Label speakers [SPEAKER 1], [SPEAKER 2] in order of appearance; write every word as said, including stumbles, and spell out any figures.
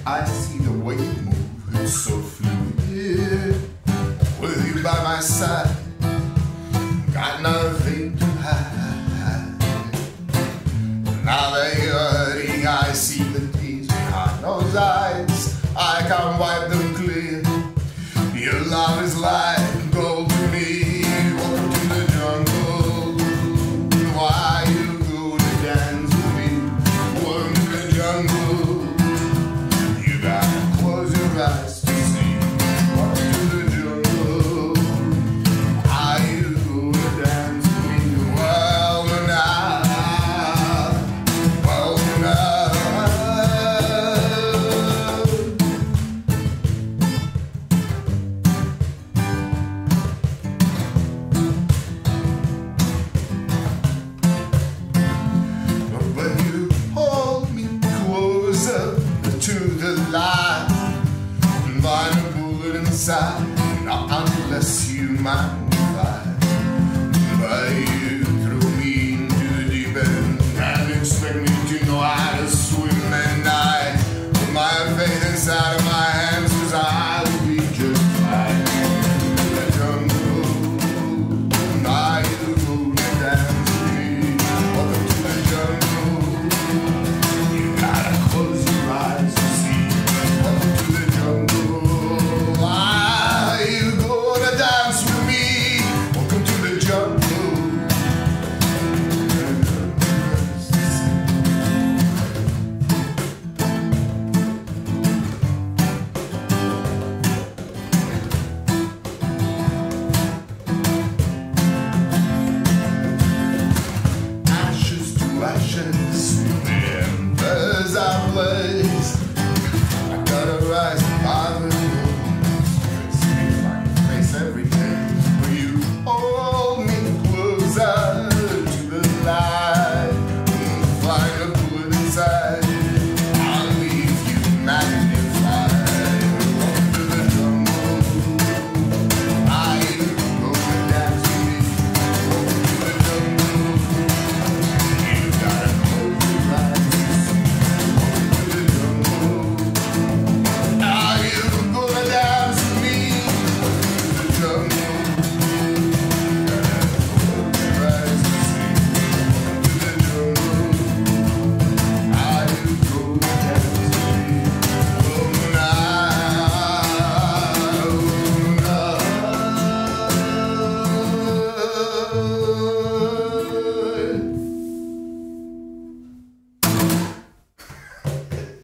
[SPEAKER 1] I see the way you move, it's so fluid. With you by my side, got nothing to hide. Now that you're hurting, I see the tears behind those eyes. I can't wipe them clear. Your love is like gold to me. Welcome to the jungle. Why you go to dance with me? Welcome to the jungle. You gotta close your eyes to see. Welcome to the jungle. Why you go to dance with me? Welcome now. Welcome now. To the light, find a bullet inside, not unless you mind.